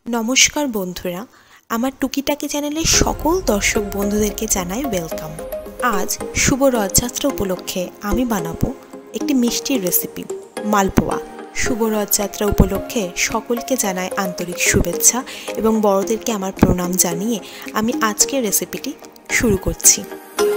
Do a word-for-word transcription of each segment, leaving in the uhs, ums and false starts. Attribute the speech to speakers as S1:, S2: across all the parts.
S1: नमस्कार बंधुरा आमार टुकिटाकी चैनेलेर सकल दर्शक बंधुदेरके जानाई वेलकाम। आज शुभ रथयात्रा उपलक्षे आमी बानाबो एकटी मिष्टिर रेसिपि मालपोया। शुभ रथयात्रा उपलक्षे सकलके जानाई आंतरिक शुभेच्छा एबं बड़ोदेरके आमार प्रणाम जानिये आमी आजकेर रेसिपिटी शुरू करछि।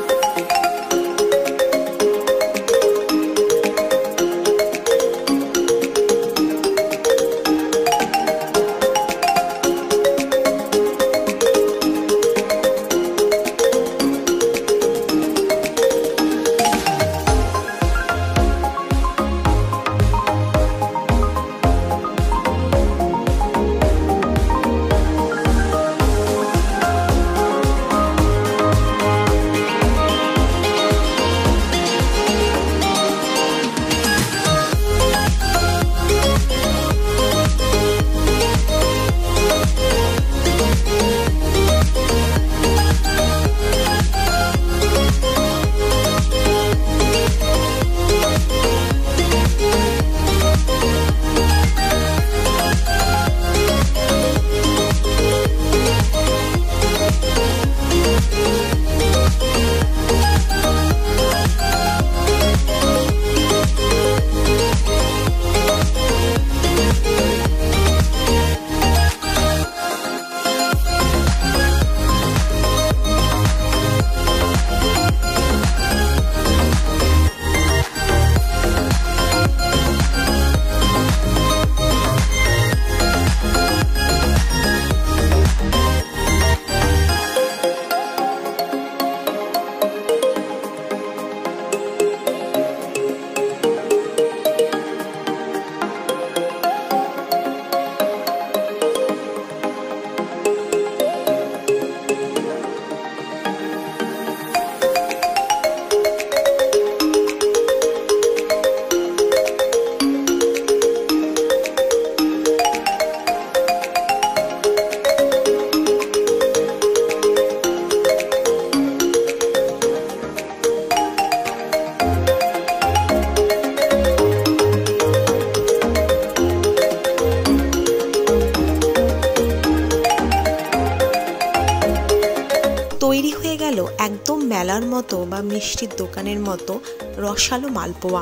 S1: तैरी हये गेल एकदम मेलार मतो बा मिष्टिर दोकानेर मतो रसालो मालपोया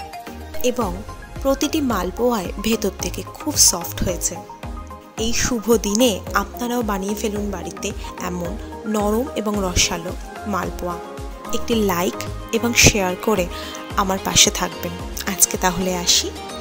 S1: एबं प्रतिटी मालपोयाय भेतर थेके खूब सफ्ट हयेछे। এই শুভ দিনে আপনারাও বানিয়ে ফেলুন বাড়িতে এমন নরম এবং রসালো মালপোয়া। একটি লাইক এবং শেয়ার করে আমার পাশে থাকবেন। আজকে তাহলে আসি।